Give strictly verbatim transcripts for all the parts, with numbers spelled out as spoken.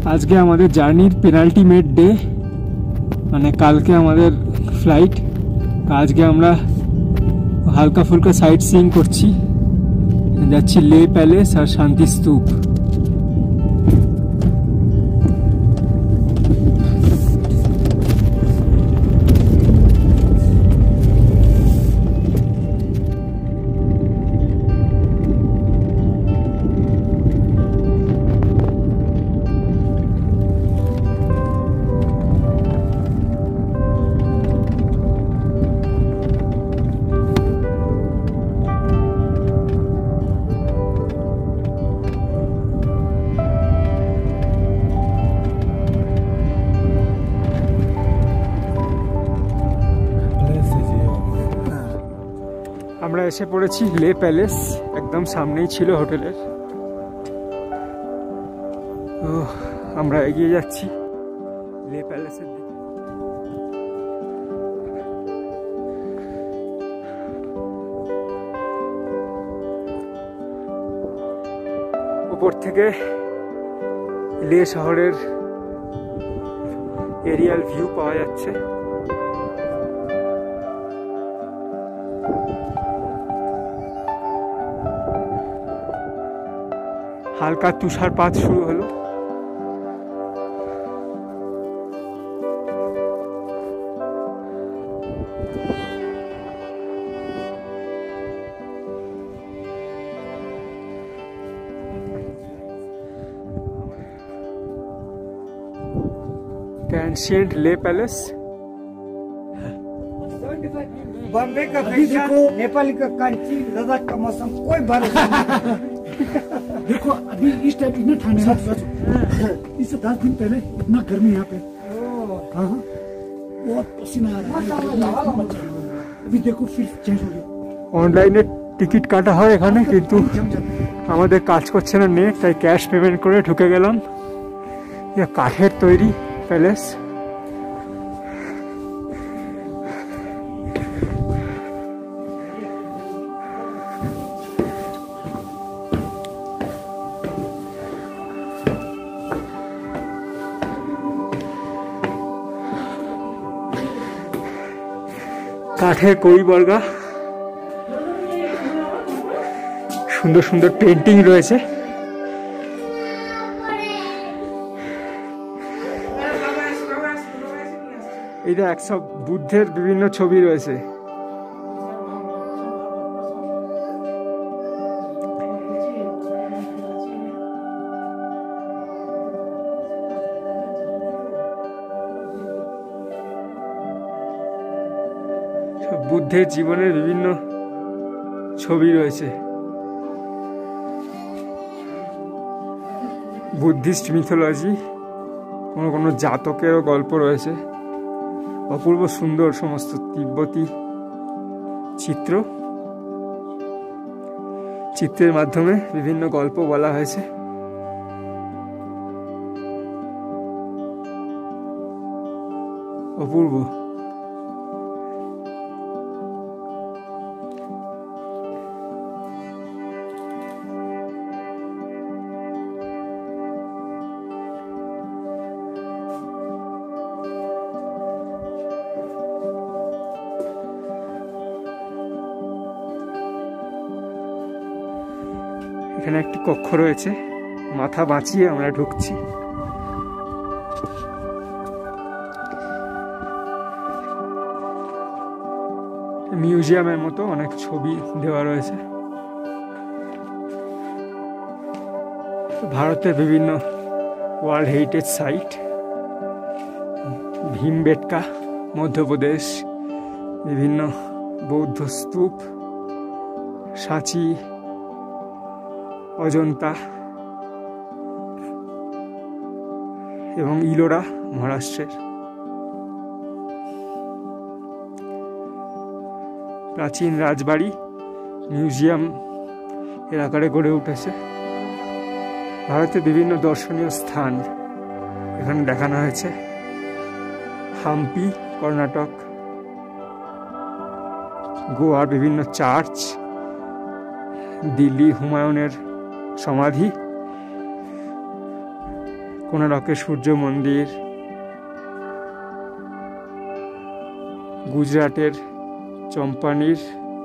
আজকে আমাদের জার্নির পেনাল্টিমেট ডে, মানে কালকে আমাদের ফ্লাইট। আজকে আমরা হালকা ফুলকা সাইট সিইং করছি, যাচ্ছি লে প্যালেস আর শান্তি স্তূপ। আমরা এসে পড়েছি লে প্যালেস, একদম সামনেই ছিল হোটেলের। তো আমরা এগিয়ে যাচ্ছি লে প্যালেসের দিকে। উপর থেকে লে শহরের এরিয়াল ভিউ পাওয়া যাচ্ছে। হালকা তুষারপাত শুরু হলো। एंशिएंट ले पैलेस। बॉम्बे का फैशन, नेपाली का कांची, लद्दाख का मौसम कोई भरोसा नहीं। देखो अभी इस टाइम इतना ठंडा है, इससे दस दिन पहले इतना गर्मी यहाँ पे। हाँ हाँ बहुत पसीना आ रहा है। अभी देखो फिर चेंज हो गया। অনলাইনে টিকিট কাটা হয় এখানে, কিন্তু আমাদের কাজ করছে না নেট, তাই ক্যাশ পেমেন্ট করে ঢুকে গেলাম। এটা কাঠের তৈরি প্যালেস। কাঠের কড়িবর্গা, সুন্দর সুন্দর পেন্টিং রয়েছে। এটা একসব বুদ্ধের বিভিন্ন ছবি রয়েছে। বুদ্ধের জীবনের বিভিন্ন ছবি রয়েছে। বুদ্ধিস্ট মিথোলজি, কোনো কোনো জাতকেরও গল্প রয়েছে। অপূর্ব সুন্দর সমস্ত তিব্বতী চিত্র, চিত্রের মাধ্যমে বিভিন্ন গল্প বলা হয়েছে। অপূর্ব। এখানে একটি কক্ষ রয়েছে, মাথা বাঁচিয়ে আমরা ঢুকছি। মিউজিয়ামের মতো অনেক ছবি দেওয়া রয়েছে। ভারতের বিভিন্ন world heritage site, Bhimbetka Madhya Pradesh, বিভিন্ন বৌদ্ধ স্তূপ, সাঁচি, অজন্তা এবং ইলোরা মহারাষ্ট্রের। প্রাচীন রাজবাড়ি মিউজিয়াম এর আকারে গড়ে উঠেছে। ভারতের বিভিন্ন দর্শনীয় স্থান এখানে দেখানো হয়েছে। হাম্পি কর্ণাটক, গোয়ার বিভিন্ন চার্চ, দিল্লি হুমায়ুনের সমাধি, কোনারকের সূর্য মন্দির, গুজরাটের চম্পানির,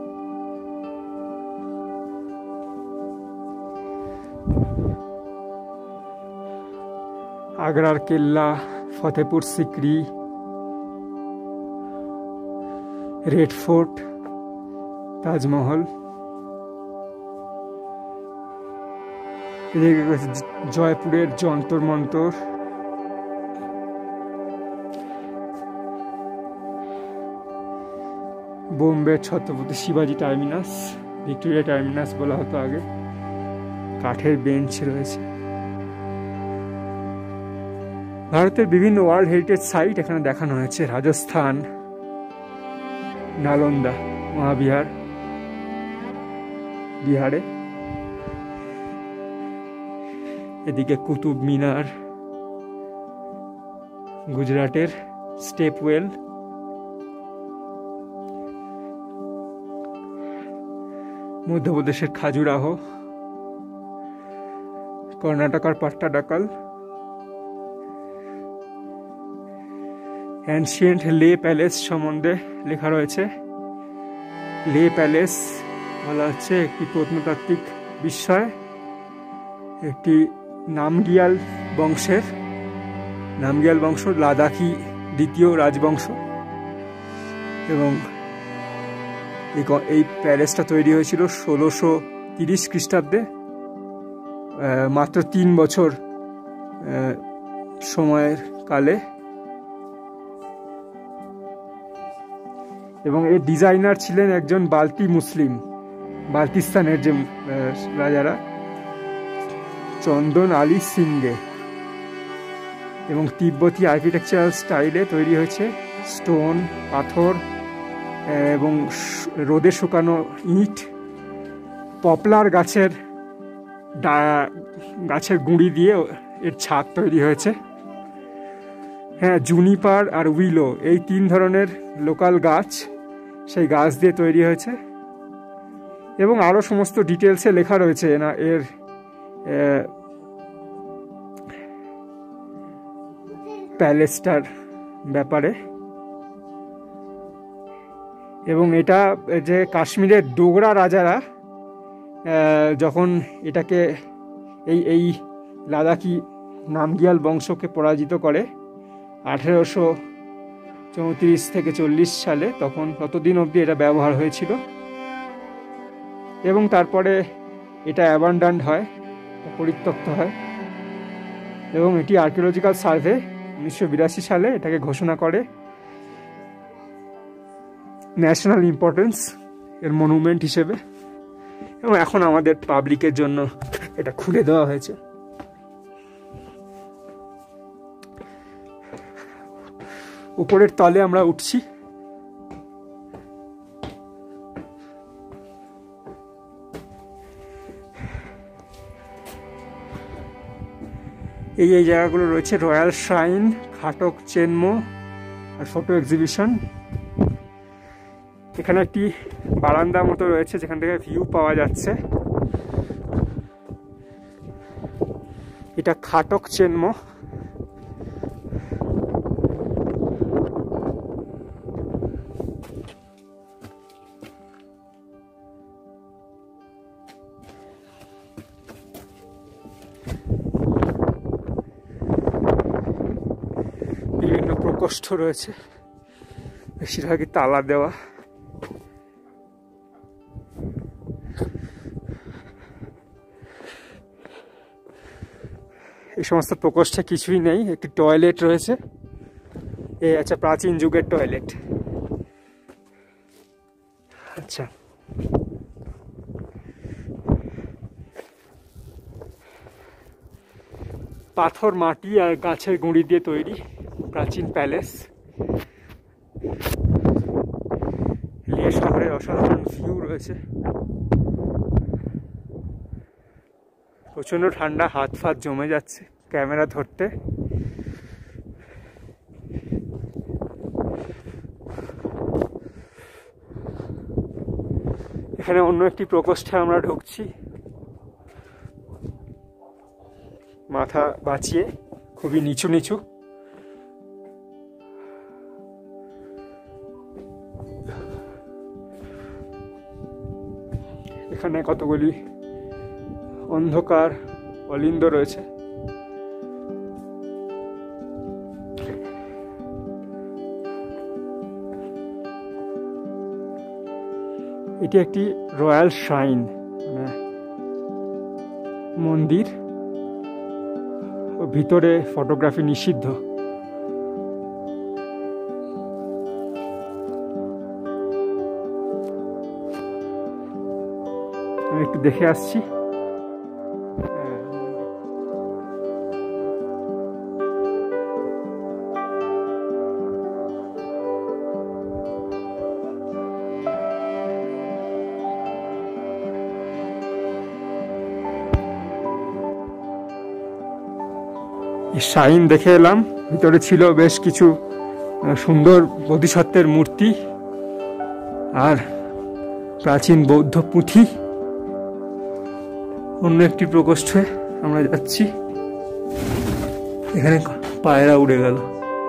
আগ্রার কেল্লা, ফতেপুর সিক্রি, রেড ফোর্ট, তাজমহল, এদিকে জয়পুরের যন্তর মন্তর, বোম্বের ছত্রপতি শিবাজি টার্মিনাস, ভিক্টোরিয়া টার্মিনাস বলা হতো আগে, কাঠের বেঞ্চ রয়েছে। ভারতের বিভিন্ন ওয়ার্ল্ড হেরিটেজ সাইট এখানে দেখানো হয়েছে। রাজস্থান, নালন্দা মহাবিহার বিহারে, এদিকে কুতুব মিনার, গুজরাটের স্টেপওয়েল, মধ্যপ্রদেশের খাজুরাহ, কর্ণাটকার পাট্টাডাকাল, অ্যানশিয়েন্ট লে প্যালেস সম্বন্ধে লেখা রয়েছে। লে প্যালেস বলা হচ্ছে একটি প্রত্নতাত্ত্বিক বিস্ময়, একটি নামগিয়াল বংশের, নামগিয়াল বংশ লাদাখি দ্বিতীয় রাজবংশ, এবং এই প্যালেসটা তৈরি হয়েছিল ষোলোশো তিরিশ খ্রিস্টাব্দে, মাত্র তিন বছর সময়ের কালে, এবং এর ডিজাইনার ছিলেন একজন বাল্টি মুসলিম, বাল্টিস্তানের যে রাজারা, চন্দন আলী সিংহে, এবং তিব্বতী আর্কিটেকচারাল স্টাইলে তৈরি হয়েছে, স্টোন, পাথর এবং রোদে শুকানো ইট, পপলার গাছের গাছের গুঁড়ি দিয়ে এর ছাদ তৈরি হয়েছে। হ্যাঁ, জুনিপার আর উইলো এই তিন ধরনের লোকাল গাছ, সেই গাছ দিয়ে তৈরি হয়েছে, এবং আরও সমস্ত ডিটেলসে লেখা রয়েছে না এর প্যালেসটার ব্যাপারে। এবং এটা যে কাশ্মীরের ডোগরা রাজারা যখন এটাকে এই এই লাদাখি নামগিয়াল বংশকে পরাজিত করে আঠেরোশো চৌত্রিশ থেকে চল্লিশ সালে, তখন ততদিন অবধি এটা ব্যবহার হয়েছিল, এবং তারপরে এটা অ্যাবান্ডান্ড হয়, পরিত্যক্ত হয়, এবং এটি আর্কিওলজিক্যাল সার্ভে উনিশশো বিরাশি সালে এটাকে ঘোষণা করে ন্যাশনাল ইম্পর্টেন্স এর মনুমেন্ট হিসেবে, এবং এখন আমাদের পাবলিকের জন্য এটা খুলে দেওয়া হয়েছে। উপরের তলে আমরা উঠছি। এই এই জায়গাগুলো রয়েছে রয়্যাল শ্রাইন, খাটক চেনমো আর ফটো এক্সিবিশন। এখানে একটি বারান্দা মতো রয়েছে যেখান থেকে ভিউ পাওয়া যাচ্ছে। এটা খাটক চেনমো। বিভিন্ন প্রকোষ্ঠ রয়েছে, বেশিরভাগই তালা দেওয়া। এই সমস্ত প্রকোষ্ঠে কিছুই নেই, একটি টয়লেট রয়েছে। এই আচ্ছা, প্রাচীন যুগের টয়লেট। আচ্ছা, পাথর, মাটি আর গাছের গুঁড়ি দিয়ে তৈরি প্রাচীন প্যালেস। লিয়ে শহরের অসাধারণ ভিউ রয়েছে। প্রচন্ড ঠান্ডা, হাত ফাত জমে যাচ্ছে ক্যামেরা ধরতে। এখানে অন্য একটি প্রকোষ্ঠে আমরা ঢুকছি মাথা বাঁচিয়ে। খুবই নিচু নিচু। এখানে কতগুলি অন্ধকার অলিন্দ রয়েছে। এটি একটি রয়্যাল শ্রাইন, মানে মন্দির, ও ভিতরে ফটোগ্রাফি নিষিদ্ধ। আমি একটু দেখে আসছি। শাইন দেখে এলাম। ভিতরে ছিল বেশ কিছু সুন্দর বোধিসত্ত্বের মূর্তি আর প্রাচীন বৌদ্ধ পুঁথি। অন্য একটি প্রকোষ্ঠে আমরা যাচ্ছি। এখানে পায়রা উড়ে গেল।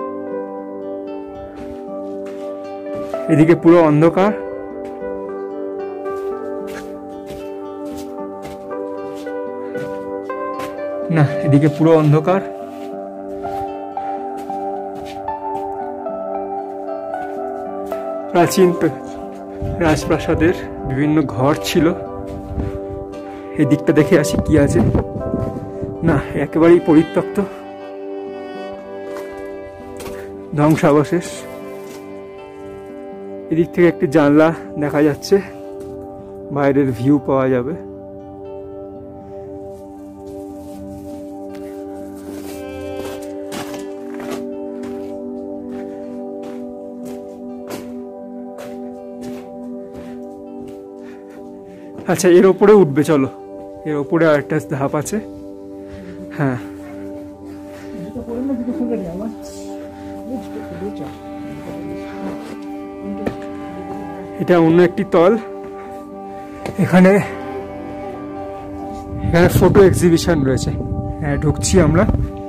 এদিকে পুরো অন্ধকার। না, এদিকে পুরো অন্ধকার। প্রাচীন রাজপ্রাসাদের বিভিন্ন ঘর ছিল। এদিকটা দেখে আসি কি আছে। না, একেবারেই পরিত্যক্ত, ধ্বংসাবশেষ। এদিক থেকে একটি জানলা দেখা যাচ্ছে, বাইরের ভিউ পাওয়া যাবে। আচ্ছা, এর ওপরে উঠবে, চলো। এর ওপরে আরেকটা ধাপ আছে। হ্যাঁ, এটা অন্য একটি তল। এখানে এখানে ফটো এক্সিবিশন রয়েছে। হ্যাঁ, ঢুকছি আমরা।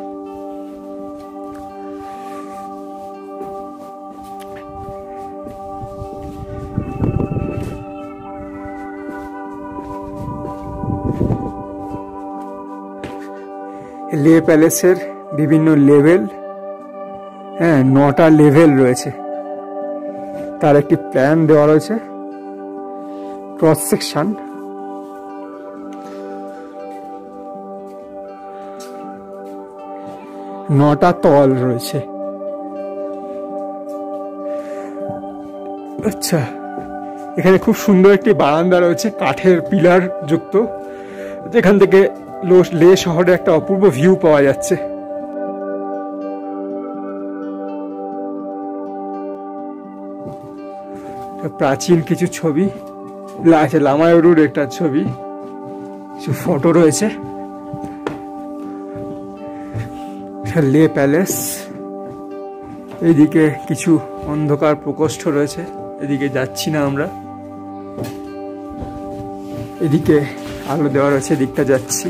লে প্যালেসের বিভিন্ন লেভেল, হ্যাঁ নটা লেভেল রয়েছে। তার একটি প্ল্যান দেওয়া রয়েছে, ক্রস সেকশন। নটা তল রয়েছে। আচ্ছা, এখানে খুব সুন্দর একটি বারান্দা রয়েছে, কাঠের পিলার যুক্ত, যেখান থেকে লে শহরে একটা অপূর্ব ভিউ পাওয়া যাচ্ছে। প্রাচীন কিছু ছবি আছে, লামায়ুরুর একটা ছবি, কিছু ফটো রয়েছে। লে প্যালেস। এইদিকে কিছু অন্ধকার প্রকোষ্ঠ রয়েছে, এদিকে যাচ্ছি না আমরা। এদিকে আলো দেওয়া রয়েছে, এদিকটা যাচ্ছি।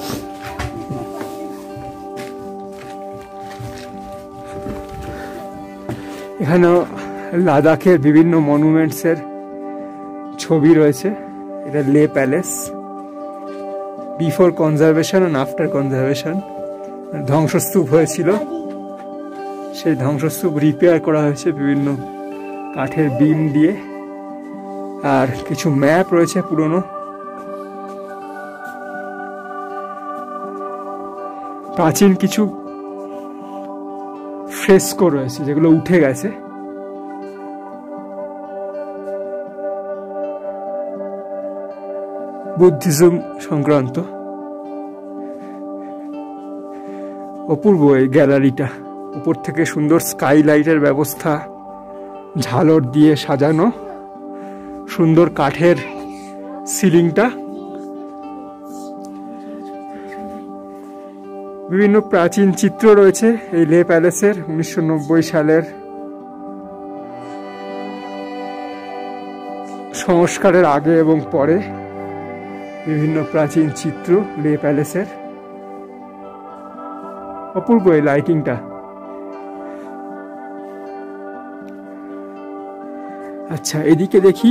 এখানেও লাদাখের বিভিন্ন মনুমেন্টসের ছবি রয়েছে। এটা Leh palace, before conservation and after conservation. ধ্বংসস্তূপ হয়েছিল, সেই ধ্বংসস্তূপ রিপেয়ার করা হয়েছে বিভিন্ন কাঠের বিম দিয়ে। আর কিছু ম্যাপ রয়েছে পুরনো। প্রাচীন কিছু ফ্রেস্কো রয়েছে যেগুলো উঠে গেছে। বুদ্ধিজম সংক্রান্ত। অপূর্ব এই গ্যালারিটা, উপর থেকে সুন্দর স্কাইলাইটের ব্যবস্থা, ঝালর দিয়ে সাজানো, সুন্দর কাঠের সিলিংটা। বিভিন্ন প্রাচীন চিত্র রয়েছে এই লে প্যালেসের, উনিশশো নব্বই সালের সংস্কারের আগে এবং পরে বিভিন্ন প্রাচীন চিত্র লে প্যালেসের। অপূর্ব এই লাইটিংটা। আচ্ছা, এদিকে দেখি,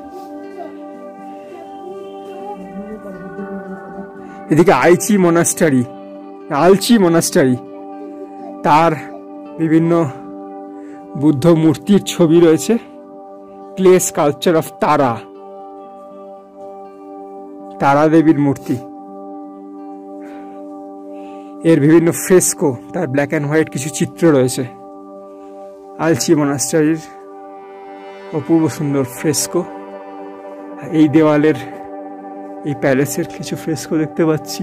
এদিকে আইচি মনাস্টারি, আলচি মনাস্টারি, তার বিভিন্ন বুদ্ধ মূর্তির ছবি রয়েছে। ক্লে স্কাল্পচার অফ তারা, তারা দেবীর মূর্তি, এর বিভিন্ন ফ্রেস্কো, তার ব্ল্যাক অ্যান্ড হোয়াইট কিছু চিত্র রয়েছে। আলচি মনাস্টারির অপূর্ব সুন্দর ফ্রেস্কো। এই দেওয়ালের এই প্যালেসের কিছু ফ্রেস্কো দেখতে পাচ্ছি।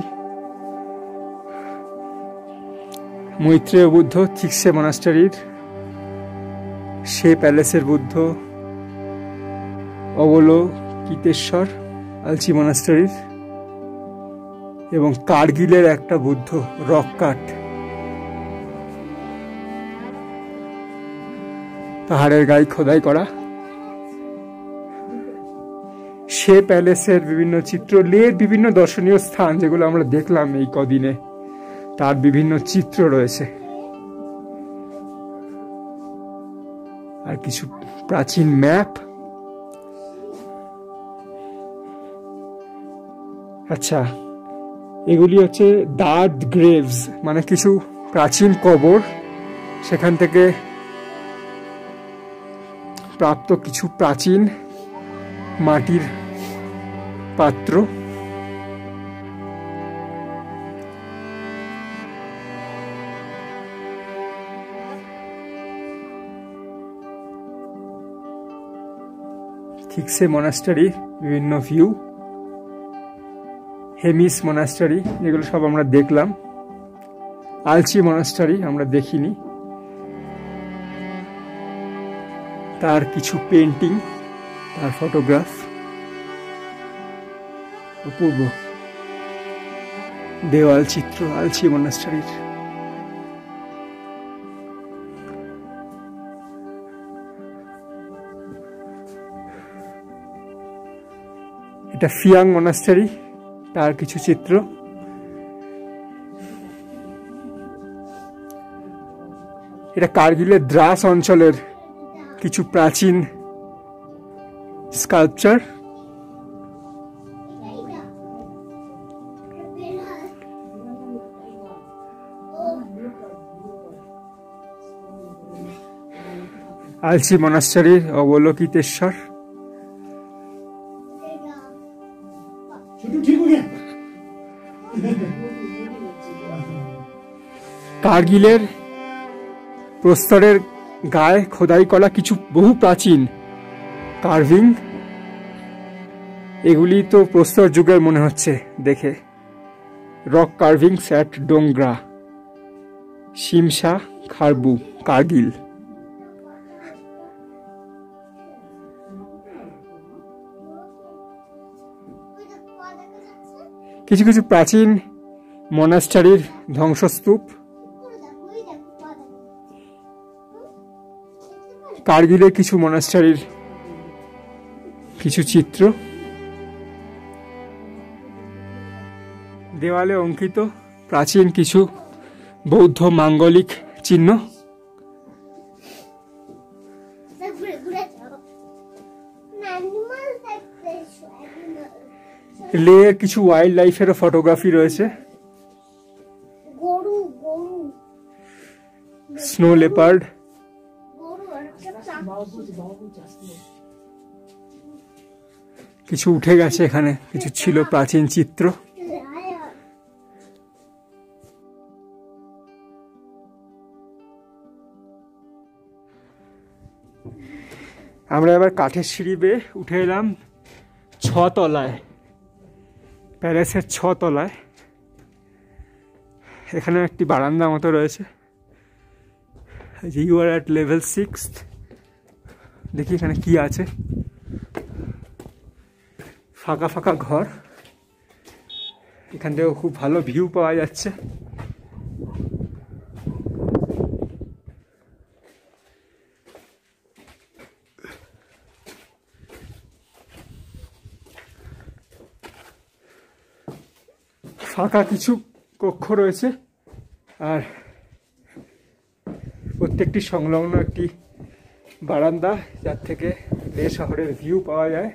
মৈত্রেয় বুদ্ধ থিক্সে মনাস্টারির, সে প্যালেসের বুদ্ধ অবলোকিতেশ্বর আলচি মনাস্টারির, এবং কার্গিলের একটা বুদ্ধ রক কাট, পাহাড়ের গায়ে খোদাই করা। সে প্যালেসের বিভিন্ন চিত্র, লের বিভিন্ন দর্শনীয় স্থান যেগুলো আমরা দেখলাম এই কদিনে, তার বিভিন্ন চিত্র রয়েছে। আর কিছু প্রাচীন ম্যাপ। আচ্ছা, এগুলি হচ্ছে ডার্ট গ্রেভস, মানে কিছু প্রাচীন কবর, সেখান থেকে প্রাপ্ত কিছু প্রাচীন মাটির পাত্র। থিক্সে মনাস্টারি বিভিন্ন ভিউ, হেমিস মনাস্টারি, এগুলো সব আমরা দেখলাম। আলচি মনাস্টারি আমরা দেখিনি, তার কিছু পেন্টিং, তার ফটোগ্রাফ, অপূর্ব দেওয়াল চিত্র আলচি মনাস্টারির। এটা ফিয়াং মনাস্টারি, তার কিছু চিত্র। এটা কার্গিলের দ্রাস অঞ্চলের কিছু প্রাচীন স্কাল্পচার। আলচি মনাস্টারির অবলোকিতেশ্বর। কার্গিলের প্রস্তরের গায়ে খোদাই করা কিছু বহু প্রাচীন কার্ভিং, এগুলি তো প্রস্তর যুগের মনে হচ্ছে দেখে। Rock carvings at Dongra, Shimsha Kharbu, Kargil. কিছু কিছু প্রাচীন মনাস্টারির ধ্বংসস্তূপ, কার্গিলের কিছু মনাস্টারির কিছু চিত্র, দেওয়ালে অঙ্কিত প্রাচীন কিছু বৌদ্ধ মাঙ্গলিক চিহ্ন। লেয়ের কিছু ওয়াইল্ড লাইফেরও ফটোগ্রাফি রয়েছে। স্নো লেপার্ড, কিছু উঠে গেছে, এখানে কিছু ছিল প্রাচীন চিত্র। আমরা এবার কাঠের সিঁড়ি বেয়ে উঠে এলাম ছ তলায়, প্যালেসের ছ তলায়। এখানে একটি বারান্দা মতো রয়েছে। You are at level six. দেখি এখানে কি আছে। ফাঁকা ফাঁকা ঘর, এখান থেকেও খুব ভালো ভিউ পাওয়া যাচ্ছে। ফাঁকা কিছু কক্ষ রয়েছে, আর প্রত্যেকটি সংলগ্ন একটি বারান্দা, যার থেকে লে শহরের ভিউ পাওয়া যায়।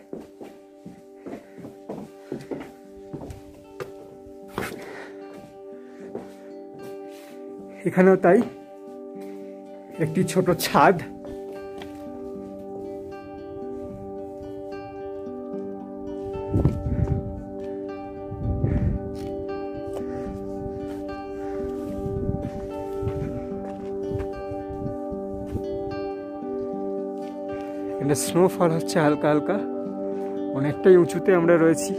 এখানেও তাই, একটি ছোট ছাদ। এখানে স্নোফল হচ্ছে হালকা হালকা, অনেকটাই উঁচুতে আমরা রয়েছি।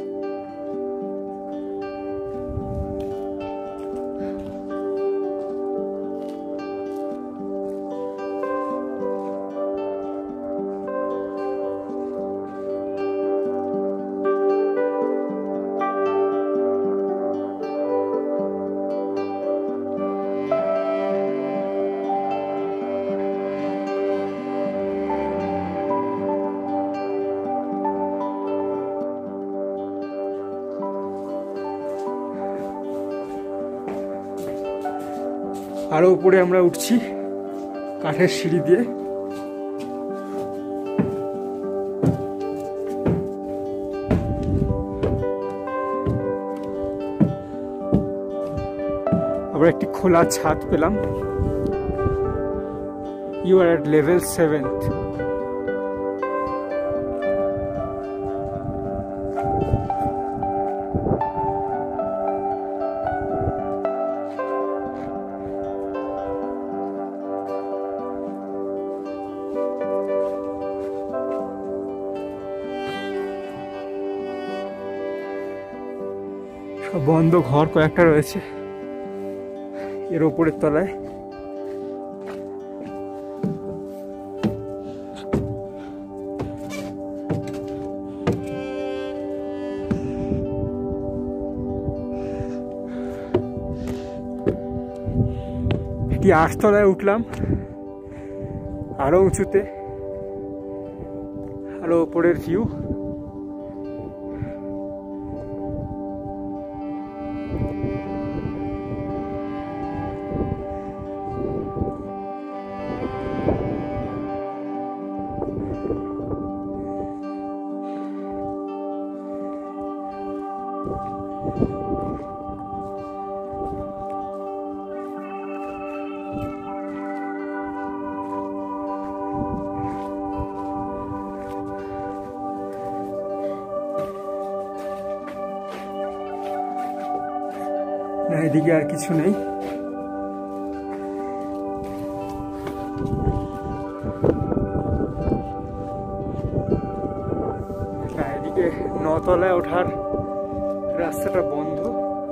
আরো উপরে আমরা উঠছি কাঠের সিঁড়ি দিয়ে। আমরা একটি খোলা ছাদ পেলাম। You are at level seventh. সব বন্ধ ঘর কয়েকটা রয়েছে এর উপরের তলায়। এটি আটতলায় উঠলাম, আরো উঁচুতে, আরো উপরের ভিউ। না, এদিকে আর কিছু নেই। না, এদিকে নতলায় ওঠার রাস্তাটা বন্ধ।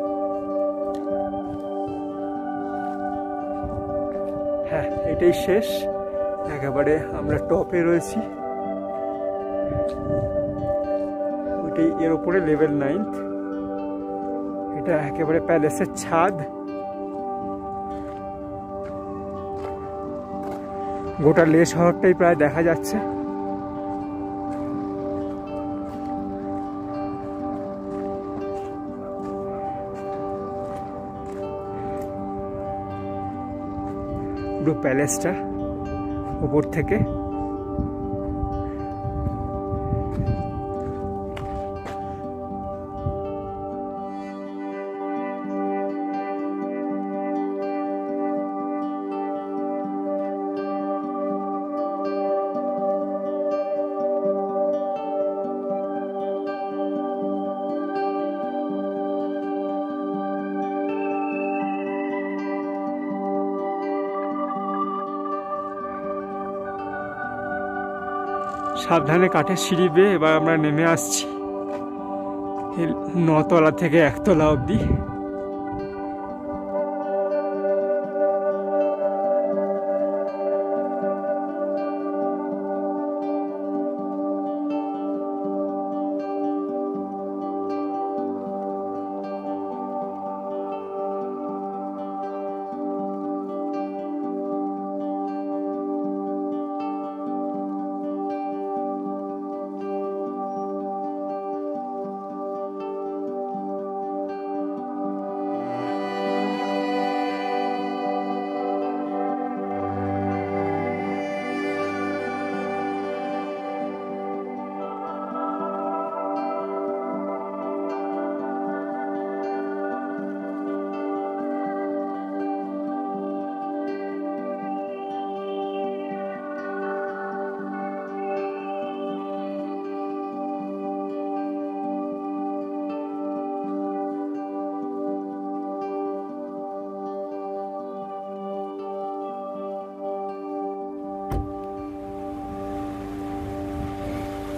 হ্যাঁ, এটাই শেষ, একেবারে আমরা টপে রয়েছি। ওইটাই এর উপরে লেভেল নাইন্থ। এটা একেবারে প্যালেসের ছাদ। গোটা লে শহরটাই প্রায় দেখা যাচ্ছে। পুরো প্যালেসটা উপর থেকে। সাবধানে কাঠের সিঁড়ি বেয়ে এবার আমরা নেমে আসছি নতলা থেকে একতলা অবধি।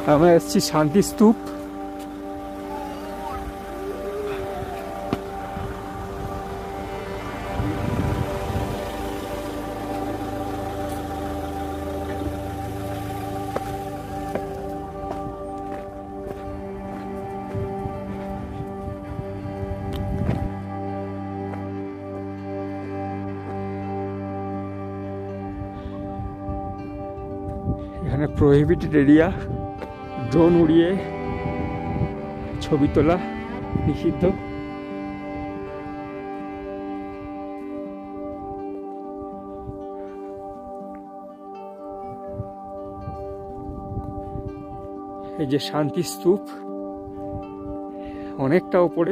আমরা এসেছি শান্তি স্তূপ। এখানে প্রহিবিটেড এরিয়া, ড্রোন উড়িয়ে ছবি তোলা নিষিদ্ধ। এই যে শান্তি স্তূপ, অনেকটা উপরে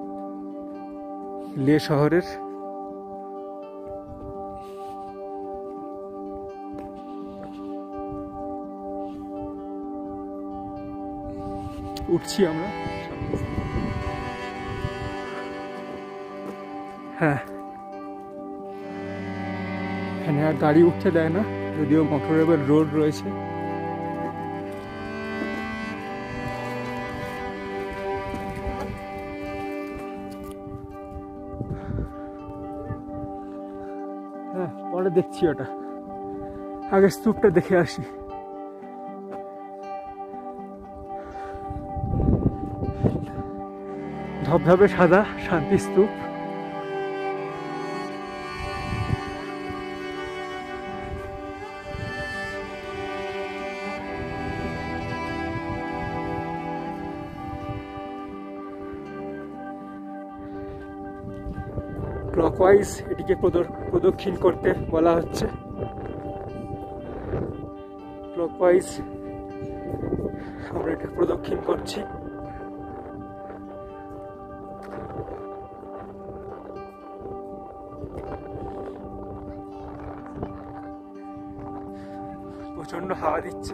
লে শহরের। উঠছি আমরা। হ্যাঁ, এখানে আর গাড়ি উঠতে দেয় না, যদিও মোটরেবল রোড রয়েছে। হ্যাঁ, পরে দেখছি ওটা, আগে স্তূপটা দেখে আসি। ধবধবে সাদা শান্তি স্তূপ। ক্লকওয়াইজ এটিকে প্রদক্ষিণ করতে বলা হচ্ছে। ক্লকওয়াইজ আমরা এটা প্রদক্ষিণ করছি। প্রচন্ড হাওয়া দিচ্ছে।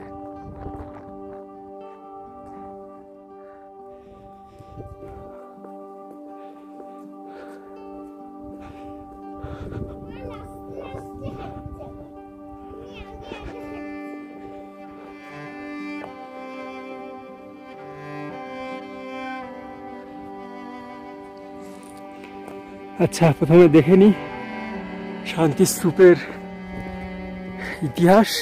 আচ্ছা, প্রথমে দেখে নি শান্তি স্তূপের ইতিহাস।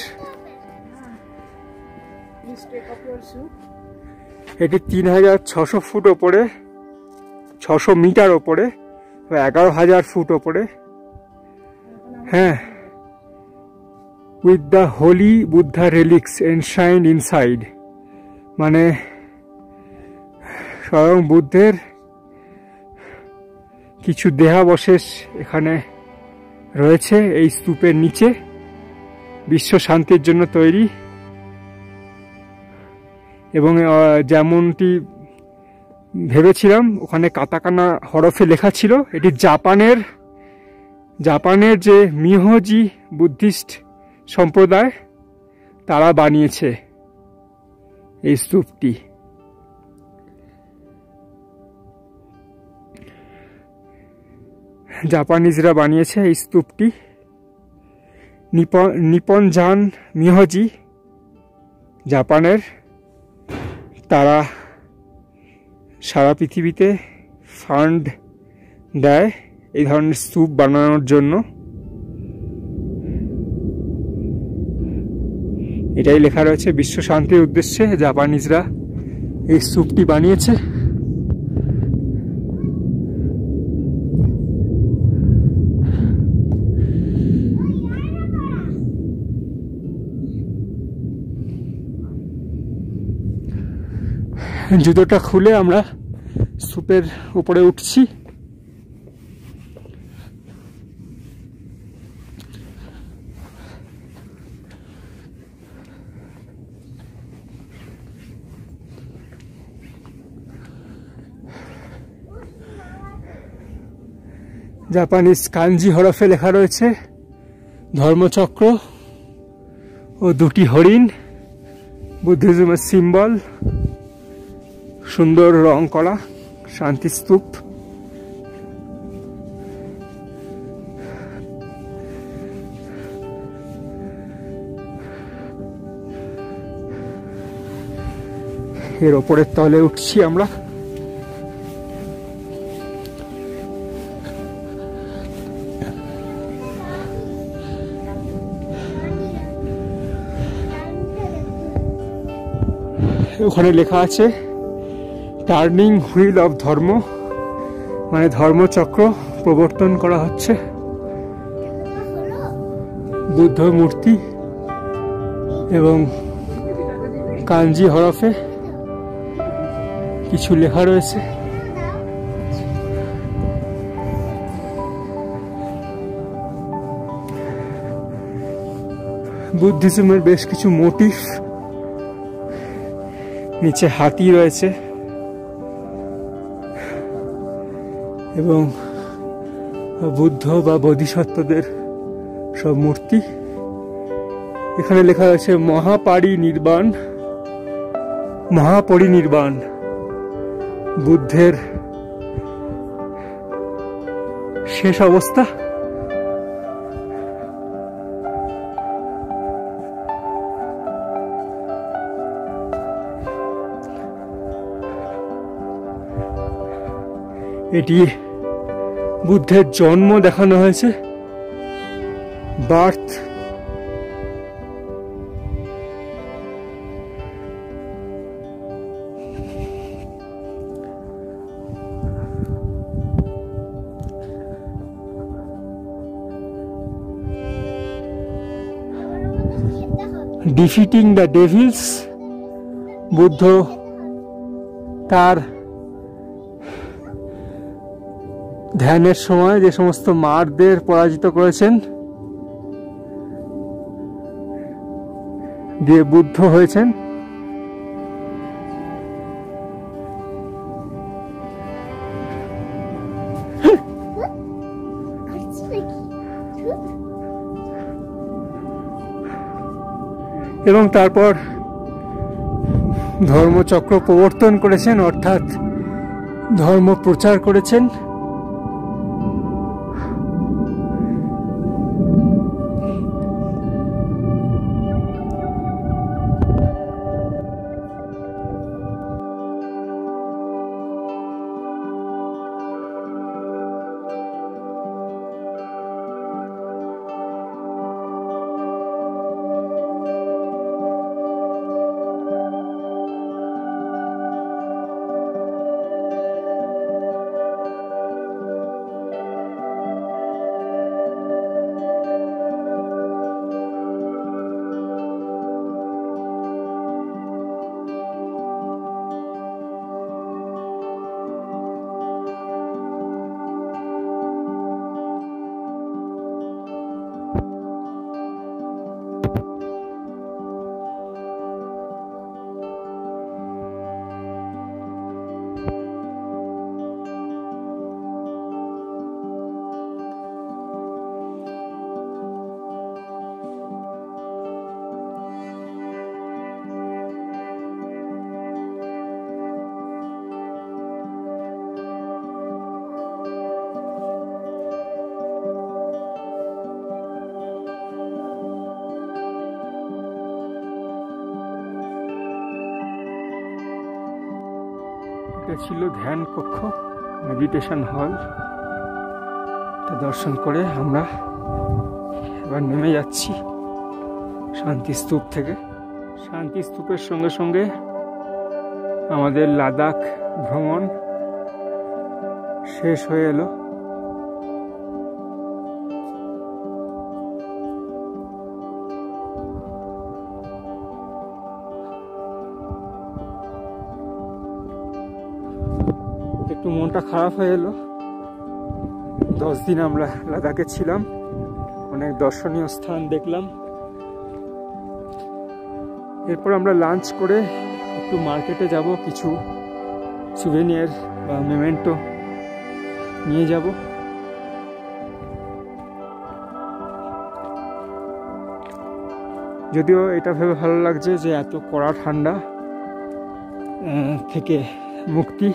এটি তিন হাজার ছশো ফুট ওপরে, ছশো মিটার ওপরে, এগারো হাজার ফুট ওপরে। হ্যাঁ, with the holy Buddha relics enshrined inside, মানে স্বয়ং বুদ্ধের কিছু দেহাবশেষ এখানে রয়েছে এই স্তূপের নিচে। বিশ্ব শান্তির জন্য তৈরি, এবং যেমনটি ভেবেছিলাম ওখানে কাতাকানা হরফে লেখা ছিল। এটি জাপানের জাপানের যে মিহোজি বুদ্ধিস্ট সম্প্রদায় তারা বানিয়েছে এই স্তূপটি। জাপানিজরা বানিয়েছে এই স্তূপটি। নিপন নিপনজান মিহোজি জাপানের, তারা সারা পৃথিবীতে ফান্ড দেয় এই ধরনের স্তূপ বানানোর জন্য। এটাই লেখা রয়েছে, বিশ্ব শান্তির উদ্দেশ্যে জাপানিজরা এই স্তূপটি বানিয়েছে। জুতোটা খুলে আমরা স্তূপের উপরে উঠছি। জাপানিজ কাঞ্জি হরফে লেখা রয়েছে ধর্মচক্র ও দুটি হরিণ, বুদ্ধিজমের সিম্বল। সুন্দর রং করা শান্তি স্তূপ। এর ওপরের তলে উঠছি আমরা। ওখানে লেখা আছে টার্নিং হুইল অফ ধর্ম, মানে ধর্মচক্র প্রবর্তন করা হচ্ছে। বুদ্ধ মূর্তি এবং কাঞ্জি হরফে কিছু লেখা রয়েছে। বুদ্ধিজমের বেশ কিছু মোটিভ, নিচে হাতি রয়েছে এবং বুদ্ধ বা বোধিসত্ত্বদের সব মূর্তি। এখানে লেখা আছে মহাপরিনির্বাণ, মহাপরিনির্বাণ বুদ্ধের শেষ অবস্থা। এটি বুদ্ধের জন্ম দেখানো হয়েছে, birth. Defeating the devils, Buddha তার ধ্যানের সময় যে সমস্ত মারদের পরাজিত করেছেন, দিয়ে বুদ্ধ হয়েছেন। এবং তারপর ধর্মচক্র প্রবর্তন করেছেন, অর্থাৎ ধর্ম প্রচার করেছেন। এটা ছিল ধ্যান কক্ষ, মেডিটেশন হল। তা দর্শন করে আমরা এবার নেমে যাচ্ছি শান্তি স্তূপ থেকে। শান্তি স্তূপের সঙ্গে সঙ্গে আমাদের লাদাখ ভ্রমণ শেষ হয়ে এলো। একটু মনটা খারাপ হয়ে এলো। দশ দিন আমরা লাদাখে ছিলাম, অনেক দর্শনীয় স্থান দেখলাম। এরপর আমরা লাঞ্চ করে একটু মার্কেটে যাব, কিছু সুভেনিয়ার বা মেমেন্টো নিয়ে যাব। যদিও এটা ভেবে ভালো লাগছে যে এত কড়া ঠান্ডা থেকে মুক্তি।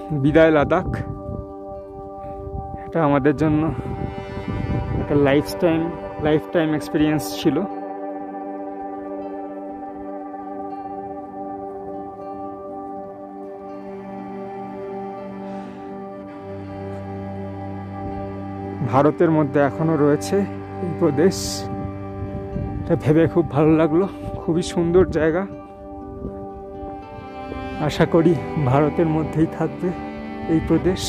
বিদায় লাদাখ। এটা আমাদের জন্য একটা lifetime lifetime experience ছিল। ভারতের মধ্যে এখনো রয়েছে এই প্রদেশ, এটা ভেবে খুব ভালো লাগলো। খুবই সুন্দর জায়গা, আশা করি ভারতের মধ্যেই থাকবে এই প্রদেশ।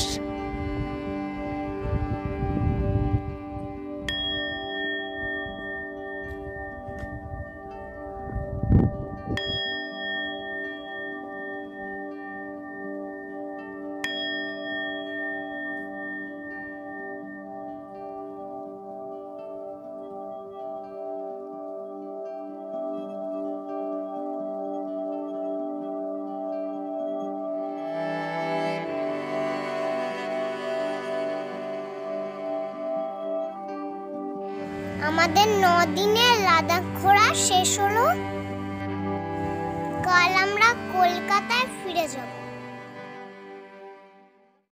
আমাদের ন দিনের লাদাখ ঘোরা শেষ হলো। কাল আমরা কলকাতায় ফিরে যাব।